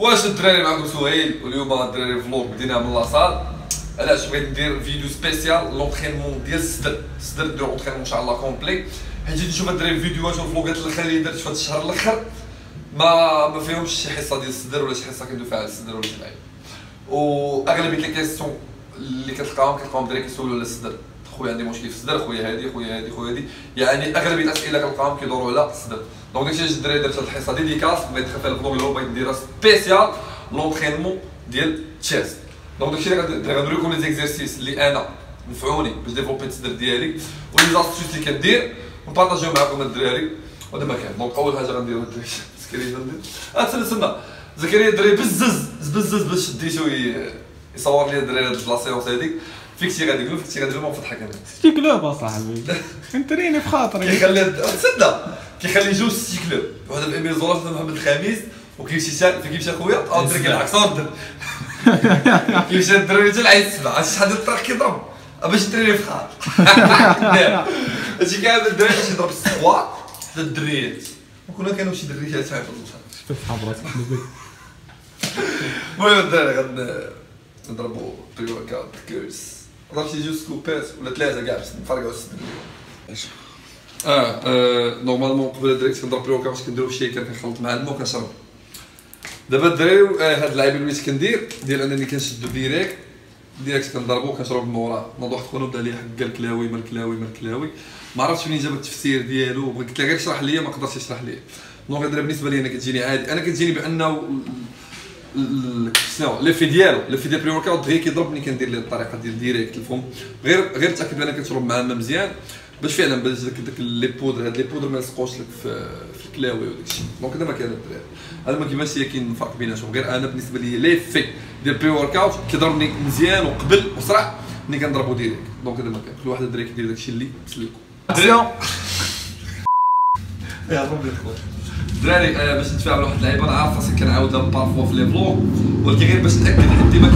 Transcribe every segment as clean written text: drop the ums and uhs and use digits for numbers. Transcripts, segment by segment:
واش الدراري معكم سهيل، واليوم الدراري فلوق بدينا من لاصال. علاش بغيت ندير فيديو سبيسيال لونطرينمون ديال الصدر ندير اونطرينمون ان شاء الله كومبلي، حيت جيت نشوف الدراري الفيديوهات والفلوقات الاخر اللي درت في هذا الشهر الاخر ما فيهمش شي حصه ديال الصدر ولا شي حصه كندوي فيها على الصدر ولا شي حاجه. واغلبيه لي كيسيون اللي كتلقاهم الدراري كيسولوا على الصدر، خويا عندي مشكل في الصدر، خويا هادي خويا هادي خويا هادي، يعني اغلبيه الاسئله كنلقاهم كيدوروا على الصدر. دونك داكشي علاش الدراري درت هاد الحصه ديديكاس، بغيت ندخل فيها الفلوق اللي هو بغيت نديرها سبيسيال لونطرينمون ديال التشيست. دونك داكشي اللي غندوريكم لي زيكزارسيس اللي انا نفعوني باش ديفلوبي الصدر ديالي، ولي زاستيس اللي كدير ونبارطاجيو معكم الدراري. وهذا ما كان. دونك اول حاجه غنديرو زكريا تسنى زكريا الدراري بزز باش ديتو يصور لي الدراري هاد لا سيونس هاديك. فيك شي غادي يقولوا فيك شي غادي يقولوا ما نفضحك انا ستي كلوب اصاحبي انتريني بخاطري كيخلي تسنى كيخلي جوج ستي كلوب، واحد باميزولاج محمد الخميس وكيمشي شاد كيمشي خويا الدراري بالعكس اوردر كيمشي الدراري حتى لعيد السبعه عرفتي شحال ديال الطريق كيضرب باش الدراري فخار هادشي كامل الدراري باش يضرب السكوات حتى الدريات وكنا كانوا شي دريات تاع شفت صحاب راسك المهم الدراري نضربوا بري ورك اوت كورس، نضرب شي جوج سكوبات ولا ثلاثه كاع باش نفرقعوا الصدر. نورمالمون قبل الدراري كنت كنضرب بري ورك اوت كنديرو شي كنخلط مع الماء وكنشرب. دابا الدراري هاد اللعيبه اللي وليت كندير ديال انني كنشدو ديريكت كنضربو كنشرب من وراه. نوض واحد خونا بدا لي حق الكلاوي ما الكلاوي ما عرفتش منين جاب التفسير ديالو، بغيت له غير يشرح ليا ما قدرش يشرح ليا. دونك هاد بالنسبه لي انا كتجيني عادي، انا كتجيني بانه شنو لي في ديالو لي في ديال بري ورك اوت غير كيضرب ملي كندير ليه الطريقه ديال ديريكت الفم، غير تاكد بان كتشرب مع الماء مزيان باش فعلا باش داك لي بودر هاد لي بودر ما يلصقوش لك في الكلاوي وداك الشيء. دونك هذا ما كان الدراري، هذا ما كيبانش هي كاين فرق بيناتهم، غير انا بالنسبه لي لي في ديال بري ورك اوت كيضربني مزيان وقبل وسرع ملي كنضربو ديريكت. دونك هذا ما كان كل واحد الدراري كيدير داك الشيء اللي تسلكو. اكسيون يا ربي خويا الدراري باش نتفاعلوا واحد اللعيبه انا عارف راسي كنعاودها بارفوا في لي فلوغ، ولكن غير باش نتاكد حدي ما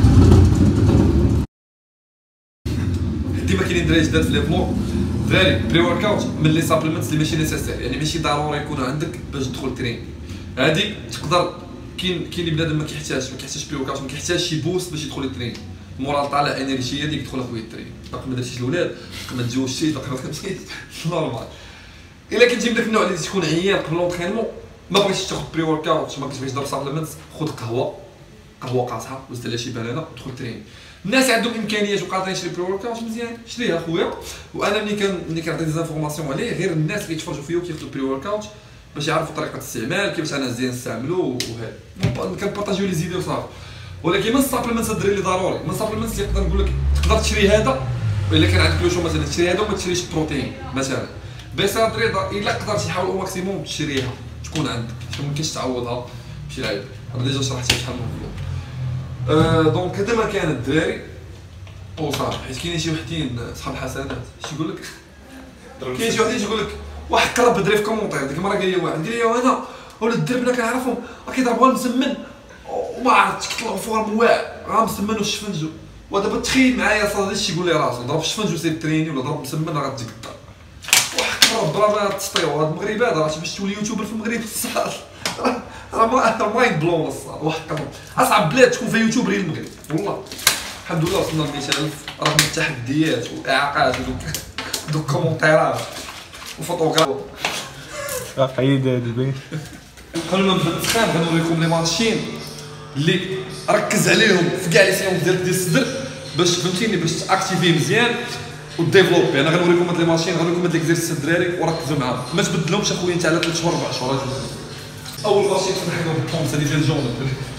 كاينين دراري جداد في لي فلوغ. دراري بري ورك اوت من لي سابليمنتس اللي ماشي نيسيسير، يعني ماشي ضروري يكونوا عندك باش تدخل ترين. هادي تقدر كاين اللي بنادم ما كيحتاجش بري ورك اوت، ما كيحتاجش شي بوست باش يدخل الترين، مورا طالع انرجيه ديك يدخل اخويا الترين. باقي ما درتيش الاولاد، باقي ما تزوجتيش، باقي ما كتمشيش نورمال. الا كنتي من داك النوع اللي تكون عيان قبل لونطرينمون ما بغيتيش تاخذ بري ورك اوت، ما كتبغيش تضرب سابليمنتس، خذ قهوه قاصحه وزت عليها شي بنانه ودخل ترين. الناس عندهم امكانيات وقادرين يشري بري ورك اوت مزيان شريها خويا. وانا ملي كنعطي ديزانفورماسيون عليه غير الناس اللي يتفرجوا فيا وكياخذوا بري ورك اوت باش يعرفوا طريقه الاستعمال كيفاش انا مزيان نستعملو وهذا كنبارطاجيو لي زيدي وصافي. ولكن من السابليمنتس الدراري اللي ضروري، من السابليمنتس اللي نقدر نقول لك تقدر تشري هذا، الا كان عندك لوشو مثلا تشري هذا وما تشريش بروتين مثلا. بيسادري الا قدرتي حاول او ماكسيموم تشريها تكون عندك، ما يمكنش تعوضها بشي لعيب. انا ديجا شرحتها شحال من فلوق. دونك هذا ما كان الدراري وصافي. حيت كاينين شي وحدين صحاب الحسنات اش يقول لك، كاين شي وحدين يقول لك واحد قرب دري في كومونتير. ديك المره قال لي واحد قال لي وانا ولا الدرب انا كنعرفهم كيضربوها المسمن وما عرفتش كيطلعوا فورم واعر راه مسمن والشفنجو. ودابا تخيل معايا صاحبي اش يقول لي راسو ضرب الشفنجو سير تريني ولا ضرب مسمن راه غتجيك الدار. واحد قرب راه ما تسطيو. هاد المغرب هذا راه باش تولي يوتيوبر في المغرب الصاد راه مايند بلون الصاد. واحد قرب اصعب بلاد تكون فيها يوتيوب غير المغرب والله. الحمد لله وصلنا ل 100000 رغم التحديات والاعاقات ودوك كومونتيرات وفوتوغراف. عيد البيت قبل ما نبدا نسخن غنوريكم لي ماشين اللي ركز عليهم في كاع لي سيونس ديال الصدر باش فهمتيني باش تاكتيفيه مزيان وديفلوبي. انا غنوريكم هاد لي ماشين، غنوريكم هاد ليكزيرسيس الدراري وركزوا معاهم ما تبدلهمش اخويا انت على 3 شهور 4 شهور. اول ماشين تنحيدو بالطونس هادي ديال الجون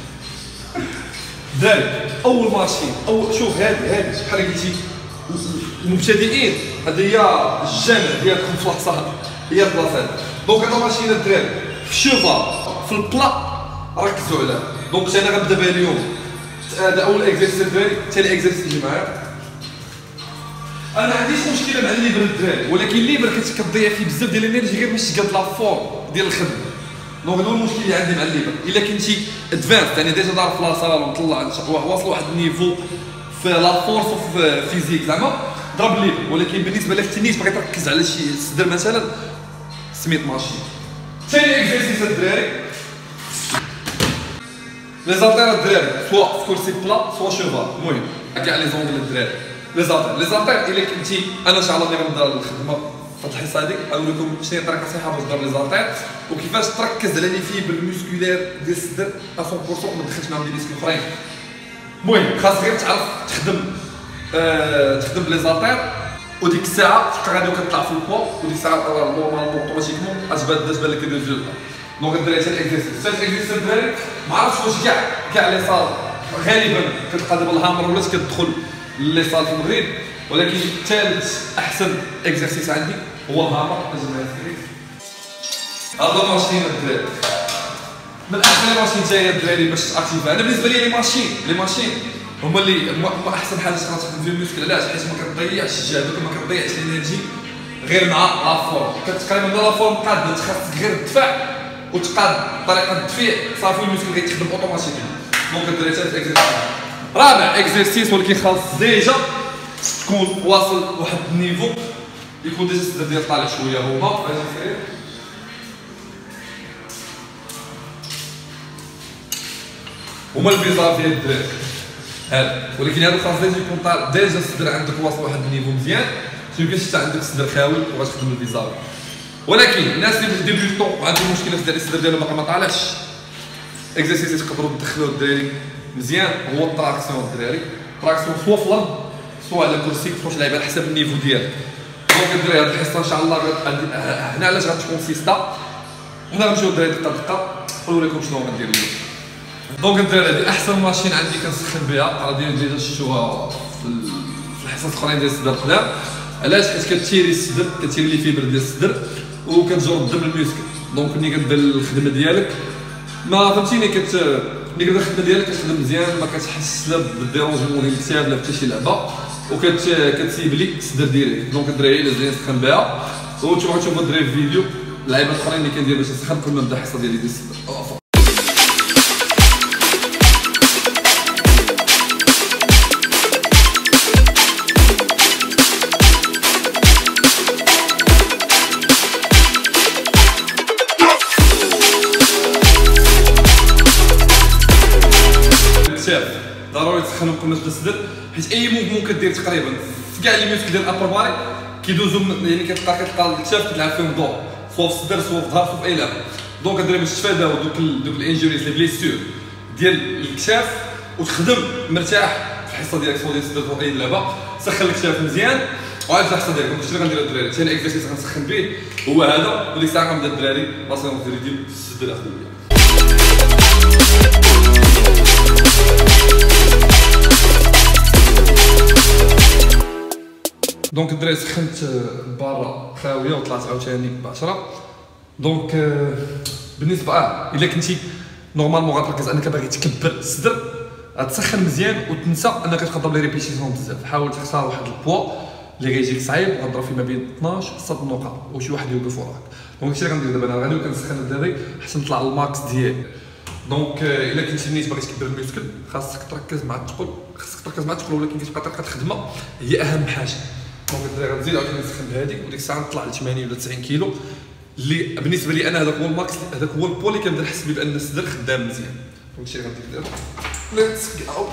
دراري. اول ماشين شوف هادي بحال قلتي المبتدئين هذه هي الجامع ديالكم في الحصان هي البلاصه. دونك هذا ماشين الدراري في الشوفا في البلا ركزوا عليه. دونك انا غنبدا بها اليوم. هذا اول اكزرسيس الدراري. ثاني اكزرسيس اللي معايا انا ما عنديش مشكله مع الليبر الدراري، ولكن الليبر كتضيع فيه بزاف ديال الانرجي غير باش تقاد لا فورم ديال الخدمه. دونك هذا هو المشكل اللي عندي مع الليبر. الا كنتي ادفانس يعني ديجا دار في لاصال ومطلع واصل واحد النيفو في لا فورس وفي فيزيك زعما ضرب الليبر. ولكن بالنسبه لك التنيس باغي تركز على شي صدر مثلا سميت ماشين. ثاني اكزرسيس الدراري لي زالتير الدراري سوا في كرسي بلا سوا شوفال، المهم كاع لي زونغل الدراري. لي زالتير الا كنتي انا ان شاء الله ملي غنبدا الخدمه في هاد الحصه هادي غنقول لكم شنو هي الطريقه الصحيحه باش دير لي زالتير وكيفاش تركز على لي فيبر الميسكولير ديال الصدر 100% ما تدخلش معاهم دي ديسك اخرين. المهم خاص غير تعرف تخدم لي زالتير وديك الساعه تبقى غادي كتطلع في البوا وديك الساعه نورمالمون اوتوماتيكمون غتبان لك الريزولتا. دونك الدراري حتى الاكزرسيس الدراري ما عرفتش واش كاع لي صال غالبا كتلقى دابا الهامر ولات كتدخل لي صال في المغرب، ولكن ثالث احسن اكزرسيس عندي هو الهامر. هذا ماشين الدراري من احسن الماشين حتى هي الدراري باش تاكتيفها. انا بالنسبه لي لي ماشين هما هما احسن حاجه تقدر تخدم فيه الميسكل. علاش؟ حيت ما كتضيعش الجهد وما كتضيعش الانرجي غير مع لافورم. تقريبا لافورم قاده تخصك غير الدفاع وتقاد طريقه الدفيع صافي الميسكل غيتخدم اوتوماتيكيا. دونك الدراري ثالث اكزرسيس. رابع اكزرسيس ولكن خاص ديجا تكون واصل لواحد النيفو يكون ديجا الصدر ديال طالع شويه. هما هما الفيزاج ديال الدراري هذا، ولكن هذا خاص ديجا يكون طالع ديجا الصدر عندك واصل واحد النيفو مزيان. ميمكنش حتى عندك الصدر خاوي وغتخدم الفيزاج. ولكن الناس اللي ديبيوتون وعندهم مشكله في الصدر ديالهم باقي ما طالعش، اكزرسيس تقدروا تدخلوه الدراري مزيان هو التراكسيون الدراري. التراكسيون سوا في الارض سوا على كرسي تخرج لعيبه على حسب النيفو ديالك. دونك الدراري هاد الحصه ان شاء الله هنا علاش غتكون سيستا وهنا غنمشيو الدراري دقه دقه نقول لكم شنو غندير اليوم. دونك الدراري هادي احسن ماشين عندي كنسخن بها، راه ديجا شفتوها في الحصص الاخرين ديال الصدر القدام. علاش؟ حيت كتيري الصدر كتيري لي فيبر ديال الصدر وكتجر الدم الميسكل. دونك ملي كدير الخدمه ديالك ما فهمتيني ملي كدير الخدمه ديالك كتخدم مزيان ما كتحسش لا بالديرونجمون ديال الاكتئاب لا حتى شي لعبه وكتسيب لي الصدر ديالك. دونك الدراري الا زين نسخن بها وتشوفوا الدراري في فيديو اللعيبه الاخرين اللي كندير باش نسخن قبل ما نبدا الحصه ديالي ديال الصدر. ضروري تسخنوا قبل ما تبدا الصدر، حيت اي موفمون كدير تقريبا في كاع لي ميسك ديال الابر باري كيدوزو يعني كتلقى الكتاف كتلعب فيهم الضوء سوا في الصدر سوا في الظهر سوا في اي لعبه. دونك الدراري باش تفاداو دوك الانجوريز لي بليسيور ديال الكتاف وتخدم مرتاح في الحصه ديالك سوا ديال الصدر سوا اي لعبه، سخن الكتاف مزيان وعاد الحصه ديالك. دونك شنو غندير الدراري؟ ثاني اكزرسيس غنسخن به هو هذا، وديك الساعه غنبدا الدراري باصين ديال الصدر اخويا. دونك الدراري سخنت برا خاويه وطلعت عاوتاني ب10. دونك بالنسبه الا كنتي نورمالمون غتركز انك باغي تكبر الصدر غتسخن مزيان وتنسى انك تقدر لي ريبيتيسيون بزاف. حاول تختار واحد البوا اللي غيجيك صعيب وغتضرب فيه ما بين 12 6 نقط وشي واحد يوقف وراك. دونك هادشي اللي غندير دابا انا غادي كنسخن الدراري حتى نطلع الماكس ديالي. دونك الا كنتي نيت باغي تكبر الميسكل خاصك تركز مع الثقل، ولكن كتبقى طريقه الخدمه هي اهم حاجه. دونك الدراري غنزيد عاوتاني نسخن بهذيك وديك الساعه نطلع ل 80 ولا 90 كيلو اللي بالنسبه لي انا هذاك هو الماكس، هذاك هو البو اللي كنبدا نحس به بان الصدر خدام مزيان. دونك هادشي اللي غندير دابا. ليتس جو.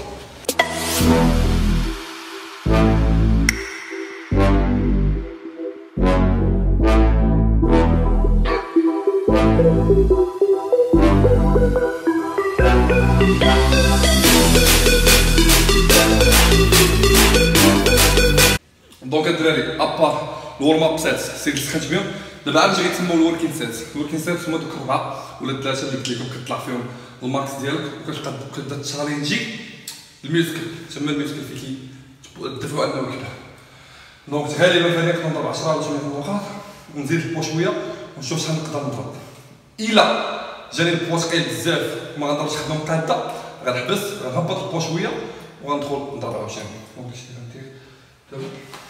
دونك الدراري ابار الورم اب سيت سير سخنت بهم دابا عاد جاي تسموا الوركين سيت. الوركين سيت هما دوك 4 ولا 3 اللي قلت لكم كطلع فيهم الماكس ديالك وكتبقى كتبدا تشالنجي الميسكل تما الميسكل فيه الدفع انه يكبر. دونك غالبا فاني نقدر نضرب 10 ولا 8 نقاط ونزيد البوا شويه ونشوف شحال نقدر نضرب. الا جاني البوا ثقيل بزاف وما غنضربش خدمه مقاده غنحبس غنهبط البوا شويه وغندخل نضرب عاوتاني. دونك هادشي اللي غندير دابا.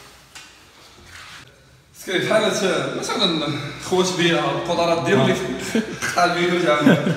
سكريت حالة مثلا خوات بيا القدرات ديالي تقطع الفيديو تاعنا.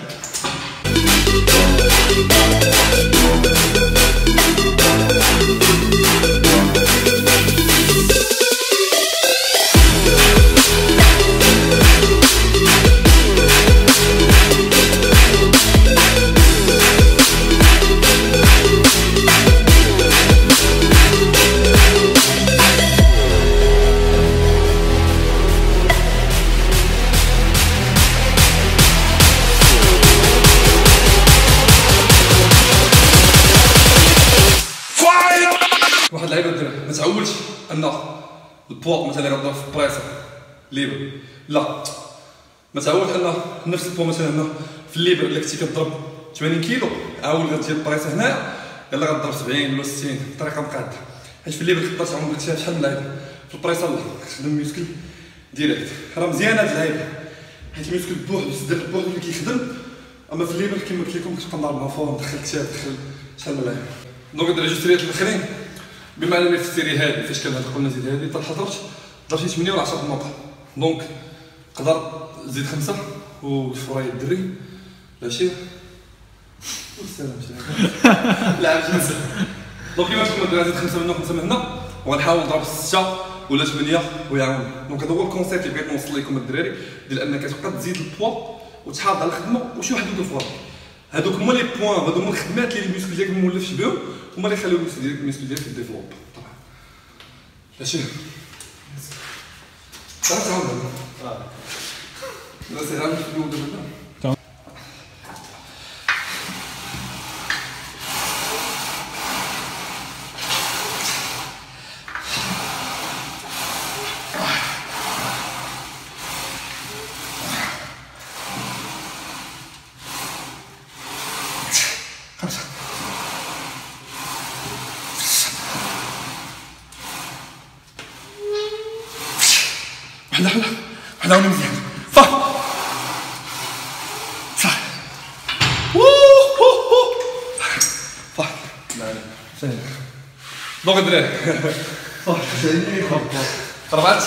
ان البوا مثلا غنضرب في البريسه ليبر، لا ما تعودش ان نفس البوا مثلا هنا في الليبر الا كنتي كضرب 80 كيلو عاود غتجي البريسه هنايا يلا غضرب 70 ولا 60 بطريقه مقاده، حيت في الليبر تقدر تعوم قلت شحال من لعيبه، في البريسه لا كتخدم ميسكل ديريكت. راه مزيانه هاد اللعيبه حيت الميسكل بوحدو بزاف بوحدو اللي كيخدم، اما في الليبر كيما قلت لكم كتبقى نضرب مع فور ندخل كتاب ندخل شحال من لعيبه. دونك هاد الريجستريات الاخرين بما انني في السيري هادي فاش كان قلنا زيد هادي حتى حضرت درت شي 8 ولا 10 نقط، دونك نقدر زيد 5 وفراي الدري ماشي والسلام لعب جنس. دونك كيما تكون زيد 5 من هنا 5 من هنا وغنحاول نضرب 6 ولا 8 ويعاون. دونك هذا هو الكونسيبت اللي بغيت نوصل لكم الدراري ديال انك تبقى تزيد البوا وتحافظ على الخدمه وشي واحد يدير فوق. هادوك هما لي بوين، هادو هما الخدمات اللي الميسكل ديالك مولفش بهم هما اللي يخليو الميسكل ديالك يديفلوب طبعا. ماشي صافي تعاود لا سي عامل في الاول دابا وحده مزيان صافي صافي صافي سهل. دونك الدراري صافي ربعت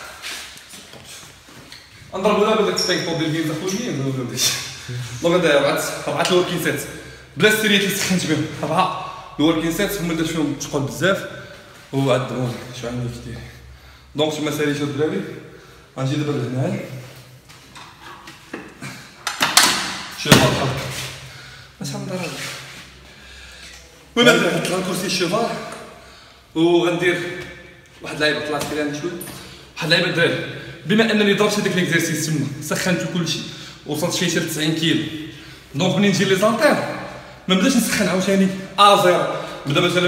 نضربو دابا داك السبيك بون ديال الكينزا خويا ولا بديش. دونك الدراري ربعت الوركين سيت بلا السيريات اللي سخنت بهم، 4 الوركين سيت هما درت فيهم تقول بزاف وعذبوني شو عندي كثير. دونك شوما ساليتو الدراري غنجي دابا لهنا شوف هاكا اش غندير هذا وانا درت الكرسي الشوفار وغندير واحد اللعيبه طلعت فيها عندي شويه واحد اللعيبه الدراري. بما انني ضربت هذاك ليكزيرسيس تما سخنت كلشي وصلت شي 90 كيلو، دونك منين نجي لي زانتير ما نبداش نسخن عاوتاني زيرو، نبدا مثلا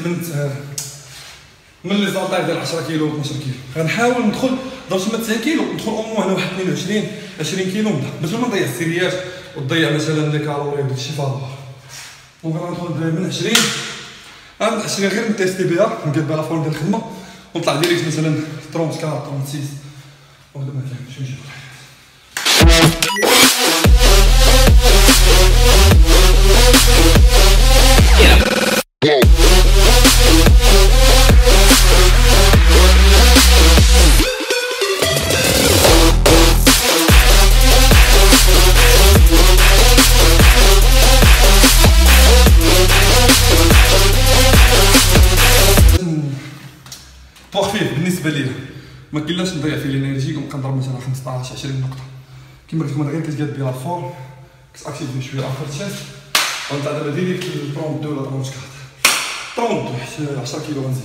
من لي زانتير ديال 10 كيلو و 12 كيلو. غنحاول ندخل ضربت ما 90 كيلو ندخل اومو هنا واحد 22 كيلو نبدا باش ما نضيع السيريات وتضيع مثلا لي كالوري وداك الشيء فاضي. دونك غندخل من 20 غير نتيستي بها نقاد بها لا فورم ديال الخدمه ونطلع ديريكت مثلا 34 36. دونك دابا شنو نجيب بالنسبه ليا ما كاينلاش نضيع فيه الانرجي ونبقى نضرب مثلا 15 20 نقطه كيما قلت لكم. انا غير كتقاد بلا فور كتاكتيفي شويه افر تشيست غنطلع دابا ديريكت 32 ولا 34 حتى 10 كيلو غنزيد.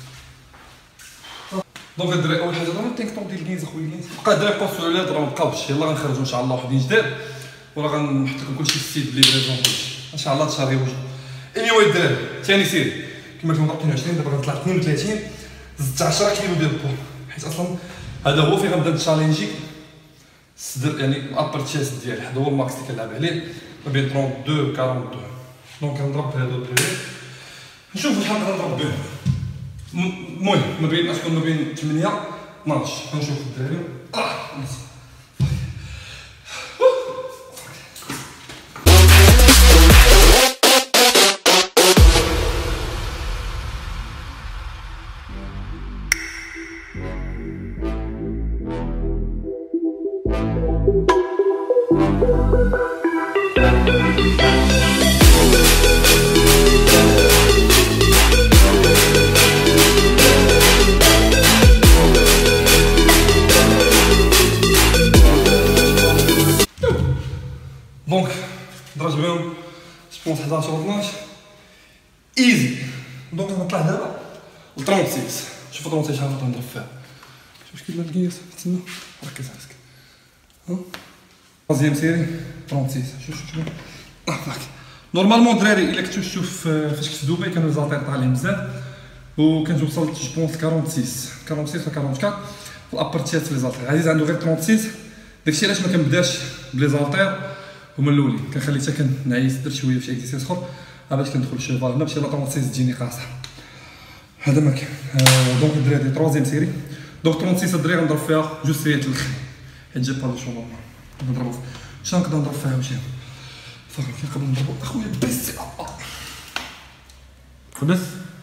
دونك الدراري اول حاجه ضروري تيك طون ديال الكينز اخويا بقى الدراري بوصلوا على راه مابقاوش يلاه غنخرجوا ان شاء الله وحدين جداد وراه غنحط لكم كلشي في السيت ليفريزون ان شاء الله تشهر يوجد. اني الدراري ثاني سيري كيما كنت ضربت 22 دابا غنطلع 32 زدت 10 كيلو ديال البو حيت اصلا هذا هو فين غنبدا نتشالنجي الصدر يعني الابر تشيست ديالي هذا هو الماكس اللي كنلعب عليه ما بين 32 و 42. دونك كنضرب بهذا الدراري نشوف شحال نقدر نضرب به. المهم ما بين تكون ما بين 8 12 غنشوف الدراري دونك ضربت بهم سبونس 11 و 12 ايزي. دونك غنطلع دابا و 36 شوف 36 شحال غنضرب فيها شوف كيما القياس تما ركز على راسك ها troisième série 36 شوف هاك نورمالمون الدراري الا كنتو تشوف فاش كنت دوبي كانوا الزاطير طالعين بزاف وكنت وصلت جو بونس 46 ولا 44 في الابارتيات في لي زالتير. عزيز عنده غير 36. داكشي علاش ما كنبداش بلي زالتير هما الاولين، كنخلي حتى كنعيس درت شويه في اكزيسيس اخر باش كندخل الشوفال هنا باش لا 36 تجيني قاصحه. هذا ما كاين. دونك الدراري هادي تروزيام سيري. دونك 36 الدراري غنضرب فيها جوج سيريات الاخر حيت جا با لو شو نضربو شنو نقدر نضرب فيها واش صافي كنقدر نضربو اخويا بس بس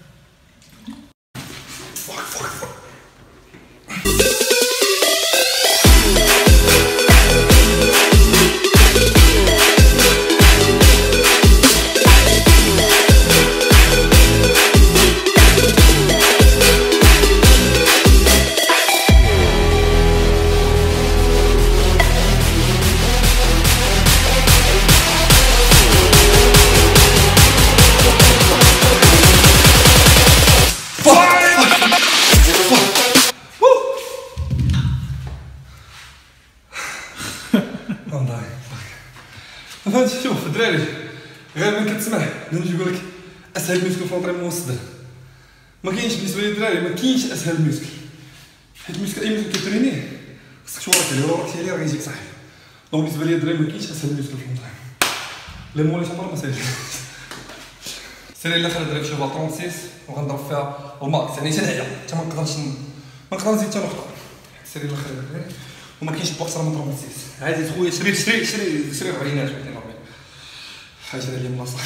فهمتي. شوف الدراري غير من كتسمع نجي نقول لك اسهل ميسكل في لونطريمون هو الصدر. ما كاينش بالنسبه لي الدراري، ما كاينش اسهل ميسكل، حيت ميسكل اي ميسكل كترينيه خصك تورك عليه، ولا وركتي عليه راه غيجيك صحيح. دونك بالنسبه لي الدراري ما كاينش اسهل ميسكل في لونطريمون. لي مولي تمر ما ساهلش. السيري الاخر الدراري شوف 36 وغنضرب فيها الماكس، يعني تنعيا حتى ما نقدر نزيد حتى نقطه. السيري الاخر الدراري وما كاينش بوكس راه من 36 عادي خويا. شري 40 حاجه اللي ملاصه.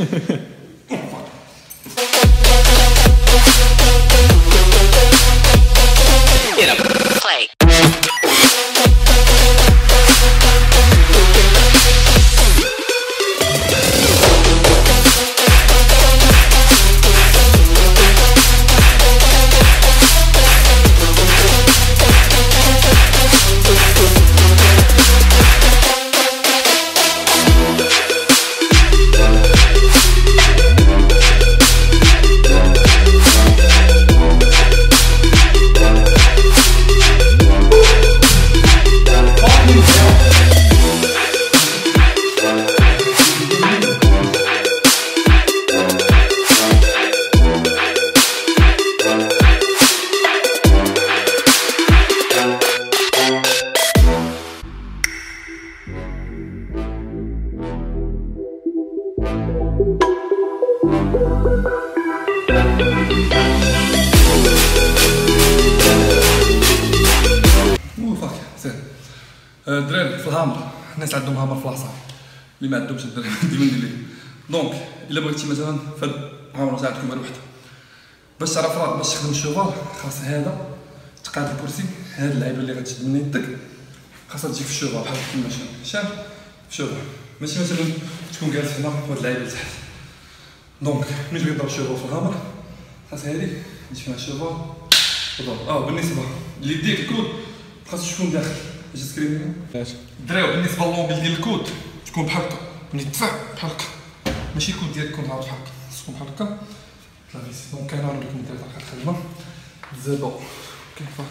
الدراري في الهامر الناس عندهم هامر في العصا، اللي ما عندهمش الدراري ديما ندير ليه. دونك الا بغيتي مثلا فهاد الهامر تاع عندكم غير وحده باش تعرف راه باش تخدم الشوفال خاص هذا تقاد الكرسي. هاد اللعيبه اللي غتشد من يدك خاصها تجيك في الشوفال بحال كيما شاف في الشوفال، ماشي مثلا تكون جالس هنا وهاد اللعيبه لتحت. دونك ملي تبغي تضرب الشوفال في الهامر خاص هادي تجي فيها الشوفال وضرب. بالنسبه اللي يديك الكود خاص تكون داخل باش تسكريني. الدراري بالنسبه للموبيل ديال الكود تكون بحال هكا، ملي تدفع بحال هكا، ماشي الكود ديالك يكون عارف بحال هكا، تكون بحال هكا لافيس. دونك كاين نوريكم ندير طريقه الخدمه زادو كيف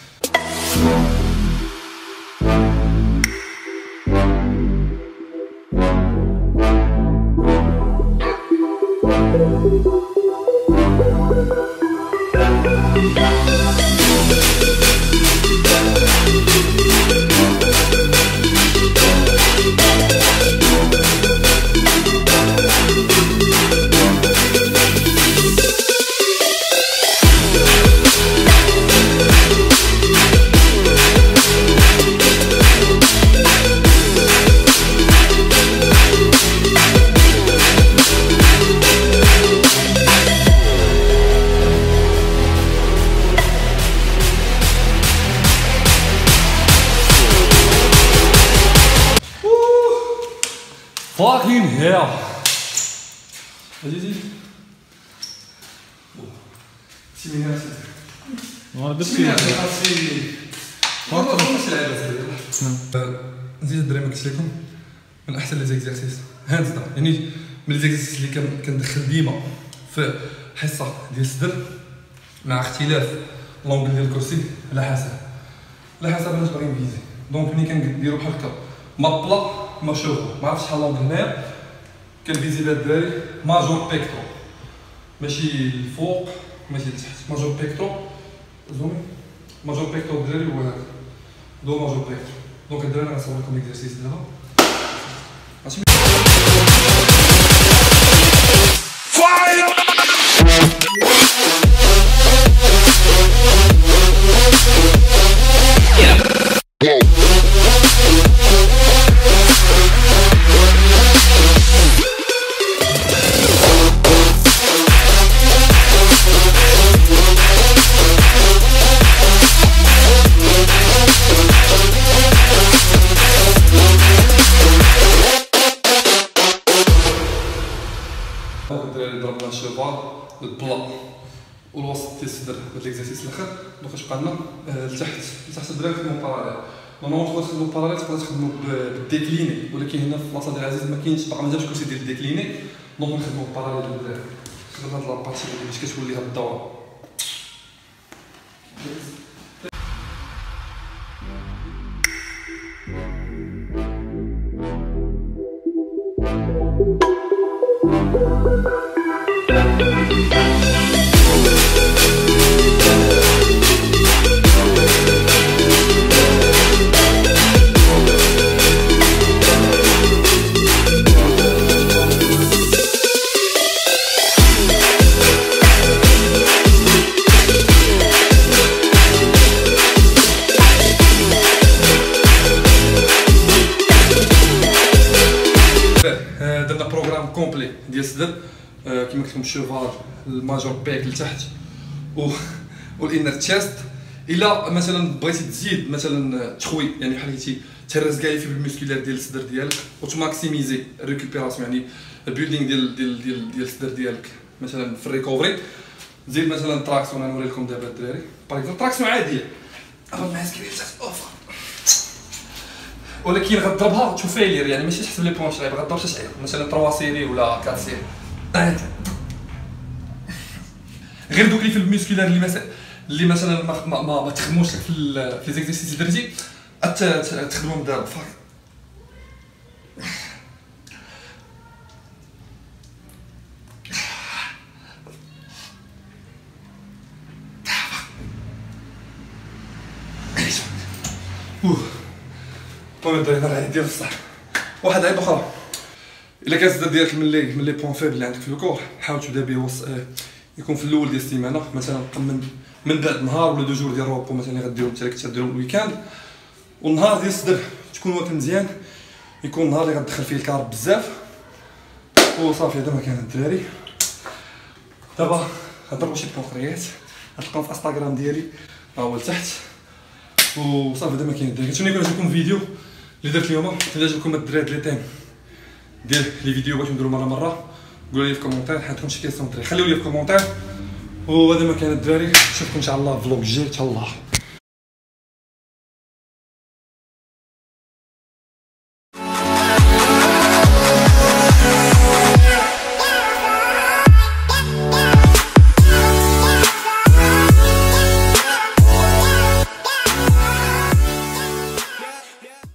fucking hell. Vas-y. Bon. 6 minutes. والله بس نزيد الدراري ما قلت لكم من احسن لي زيكزارسيس هاندز داون، يعني من لي زيكزارسيس اللي كندخل ديما في حصه ديال الصدر مع اختلاف لونغل ديال الكرسي على حسب باش باغي نفيزي. دونك ملي كنديرو بحال هكا ما بلا ما شوفو ما عرفتش شحال لونغل هنايا كنفيزي بها الدراري ماجور بيكترو، ماشي الفوق ماشي لتحت. ماجور بيكتو زومي ماجور بيكتو الدراري هو هذا دو ماجور بيكتو. دونك الدراري غنصور لكم ليكزارسيس دابا. الدراري ضربنا الشوفال البلا والوسط ديال الصدر هاد ليكزارسيس الاخر. دونك اش بقى لنا لتحت الدراري نخدمو باراليل. نورمالمون تقدر تخدمو باراليل تقدر تخدمو بالديكليني ولكن هنا في البلاصه ديال العزيز ما كاينش باقا مازالش كرسي ديال الديكليني. دونك نخدمو باراليل الدراري خدمت هاد لابارتي باش كتولي هاد الدوره. درنا بروغرام كومبلي ديال الصدر كيما قلت لكم الشوفال الماجور بيك لتحت والانر تشيست. الا مثلا بغيتي تزيد مثلا تخوي يعني بحال قلتي تهرس كاع في المسكولار ديال الصدر ديالك وتماكسيميزي الريكوبيراسيون يعني البيلدينغ ديال الصدر ديالك مثلا في الريكوفري تزيد مثلا تراكسيون. غنوري لكم دابا الدراري باغ اكزومبل تراكسيون عاديه غادي معسكري لتحت اوفر ولكن غضربها تو فيلير يعني ماشي تحسب لي بوان شريب غضرب شي شعير مثلا 3 سيري ولا 4 سيري غير دوك اللي في الميسكولار اللي مثلا ما تخدموش لك في زيكزيرسيس درتي تخدمهم دابا فاك. المهم الدراري راه ديال بصح واحد عيب اخرى الا كان الصدر ديالك من لي بوين فيبل اللي عندك في الكور حاول تبدا به يكون في الاول ديال السيمانه مثلا من بعد نهار ولا 2 جور ديال الروبو مثلا اللي غديرهم حتى كتديرهم الويكاند. والنهار ديال الصدر تكون واكل مزيان يكون النهار اللي غتدخل فيه الكارب بزاف وصافي. هذا ما كان الدراري دابا غنضربو شي بونطريات غتلقاو في انستغرام ديالي ها هو لتحت وصافي. هذا ما كاين الدراري. كنتمنى يكون عجبكم الفيديو اللي درت اليوم. الا عجبكم الدراري لي تيم ديال لي فيديو بغيتو نديرو مره قولوا لي في الكومونتير عندكم شي كيسيون الدراري خليو لي في الكومونتير. وهذا ما كان الدراري نشوفكم ان شاء الله في فلوق جاي. تهلا.